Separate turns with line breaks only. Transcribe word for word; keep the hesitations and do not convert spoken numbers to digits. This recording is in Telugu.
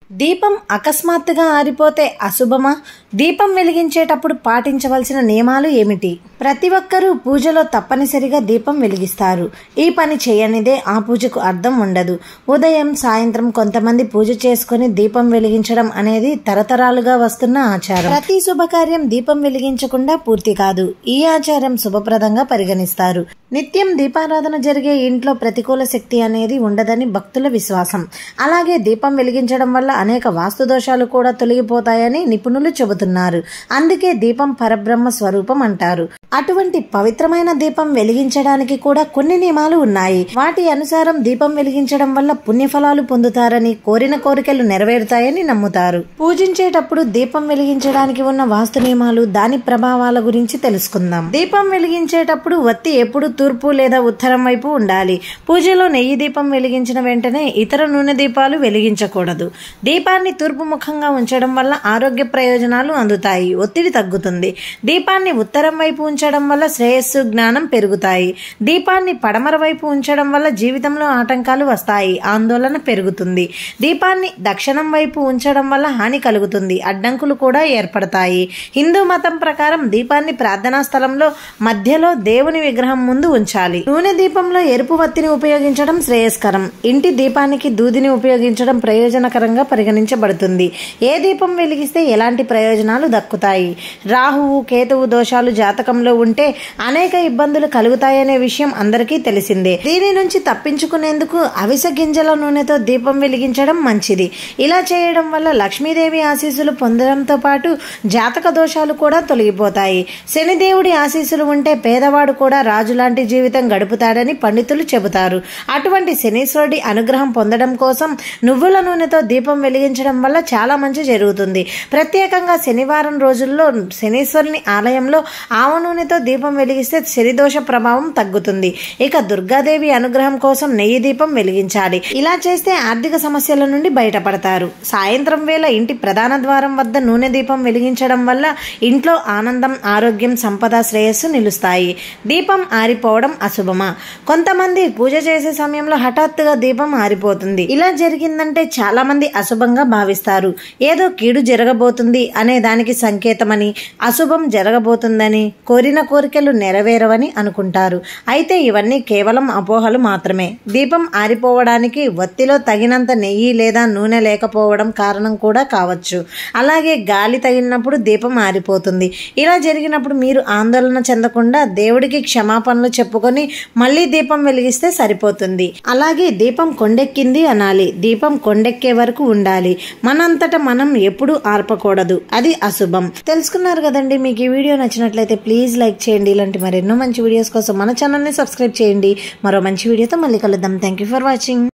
దీపం అకస్మాత్తుగా ఆరిపోతే అశుభమా? దీపం వెలిగించేటప్పుడు పాటించవలసిన నియమాలు ఏమిటి? ప్రతి ఒక్కరూ పూజలో తప్పనిసరిగా దీపం వెలిగిస్తారు. ఈ పని చేయనిదే ఆ పూజకు అర్థం ఉండదు. ఉదయం సాయంత్రం కొంతమంది పూజ చేసుకుని దీపం వెలిగించడం అనేది తరతరాలుగా వస్తున్న ఆచారం. ప్రతి శుభకార్యం దీపం వెలిగించకుండా పూర్తి కాదు. ఈ ఆచారం శుభప్రదంగా పరిగణిస్తారు. నిత్యం దీపారాధన జరిగే ఇంట్లో ప్రతికూల శక్తి అనేది ఉండదని భక్తుల విశ్వాసం. అలాగే దీపం వెలిగించడం వల్ల అనేక వాస్తు దోషాలు కూడా తొలగిపోతాయని నిపుణులు చెబుతున్నారు. అందుకే దీపం పరబ్రహ్మ స్వరూపం అంటారు. అటువంటి పవిత్రమైన దీపం వెలిగించడానికి కూడా కొన్ని నియమాలు ఉన్నాయి. వాటి అనుసారం దీపం వెలిగించడం వల్ల పుణ్యఫలాలు పొందుతారని, కోరిన కోరికలు నెరవేరుతాయని నమ్ముతారు. పూజించేటప్పుడు దీపం వెలిగించడానికి ఉన్న వాస్తు నియమాలు, దాని ప్రభావాల గురించి తెలుసుకుందాం. దీపం వెలిగించేటప్పుడు వత్తి ఎప్పుడు తూర్పు లేదా ఉత్తరం వైపు ఉండాలి. పూజలో నెయ్యి దీపం వెలిగించిన వెంటనే ఇతర నూనె దీపాలు వెలిగించకూడదు. దీపాన్ని తూర్పు ముఖంగా ఉంచడం వల్ల ఆరోగ్య ప్రయోజనాలు అందుతాయి, ఒత్తిడి తగ్గుతుంది. దీపాన్ని ఉత్తరం వైపు ఉంచడం వల్ల శ్రేయస్సు, జ్ఞానం పెరుగుతాయి. దీపాన్ని పడమర వైపు ఉంచడం వల్ల జీవితంలో ఆటంకాలు వస్తాయి, ఆందోళన పెరుగుతుంది. దీపాన్ని దక్షిణం వైపు ఉంచడం వల్ల హాని కలుగుతుంది, అడ్డంకులు కూడా ఏర్పడతాయి. హిందూ మతం ప్రకారం దీపాన్ని ప్రార్థనా స్థలంలో మధ్యలో దేవుని విగ్రహం ముందు ఉంచాలి. నూనె దీపంలో ఎరుపు వత్తిని ఉపయోగించడం శ్రేయస్కరం. ఇంటి దీపానికి దూదిని ఉపయోగించడం ప్రయోజనకరంగా పరిగణించబడుతుంది. ఏ దీపం వెలిగిస్తే ఎలాంటి ప్రయోజనాలు దక్కుతాయి? రాహువు, కేతువు దోషాలు జాతకంలో ఉంటే అనేక ఇబ్బందులు కలుగుతాయనే విషయం అందరికీ తెలిసిందే. దీని నుంచి తప్పించుకునేందుకు అవిసె గింజల నూనెతో దీపం వెలిగించడం మంచిది. ఇలా చేయడం వల్ల లక్ష్మీదేవి ఆశీస్సులు పొందడంతో పాటు జాతక దోషాలు కూడా తొలగిపోతాయి. శనిదేవుడి ఆశీస్సులు ఉంటే పేదవాడు కూడా రాజు లాంటి జీవితం గడుపుతాడని పండితులు చెబుతారు. అటువంటి శనీశ్వరుడి అనుగ్రహం పొందడం కోసం నువ్వుల నూనెతో దీపం వెలిగించడం వల్ల చాలా మంచి జరుగుతుంది. ప్రత్యేకంగా శనివారం రోజుల్లో శనీశ్వరుని ఆలయంలో ఆవ నూనెతో దీపం వెలిగిస్తే శనిదోష ప్రభావం తగ్గుతుంది. ఇక దుర్గాదేవి అనుగ్రహం కోసం నెయ్యి దీపం వెలిగించాలి. ఇలా చేస్తే ఆర్థిక సమస్యల నుండి బయటపడతారు. సాయంత్రం వేళ ఇంటి ప్రధాన ద్వారం వద్ద నూనె దీపం వెలిగించడం వల్ల ఇంట్లో ఆనందం, ఆరోగ్యం, సంపద, శ్రేయస్సు నిలుస్తాయి. దీపం ఆరిపోవడం అశుభమా? కొంతమంది పూజ చేసే సమయంలో హఠాత్తుగా దీపం ఆరిపోతుంది. ఇలా జరిగిందంటే చాలా మంది అశుభంగా భావిస్తారు. ఏదో కీడు జరగబోతుంది అనే దానికి సంకేతమని, అశుభం జరగబోతుందని, కోరిన కోరికలు నెరవేరవని అనుకుంటారు. అయితే ఇవన్నీ కేవలం అపోహలు మాత్రమే. దీపం ఆరిపోవడానికి వత్తిలో తగినంత నెయ్యి లేదా నూనె లేకపోవడం కారణం కూడా కావచ్చు. అలాగే గాలి తగిలినప్పుడు దీపం ఆరిపోతుంది. ఇలా జరిగినప్పుడు మీరు ఆందోళన చెందకుండా దేవుడికి క్షమాపణలు చెప్పుకొని మళ్ళీ దీపం వెలిగిస్తే సరిపోతుంది. అలాగే దీపం కొండెక్కింది అనాలి. దీపం కొండెక్కే వరకు ఉండాలి. మనంతట మనం ఎప్పుడు ఆర్పకూడదు, అది అశుభం. తెలుసుకున్నారు కదండి. మీకు ఈ వీడియో నచ్చినట్లయితే ప్లీజ్ లైక్ చేయండి. ఇలాంటి మరెన్నో మంచి వీడియోస్ కోసం మన ఛానల్ని సబ్స్క్రైబ్ చేయండి. మరో మంచి వీడియోతో మళ్ళీ కలుద్దాం. Thank you for watching.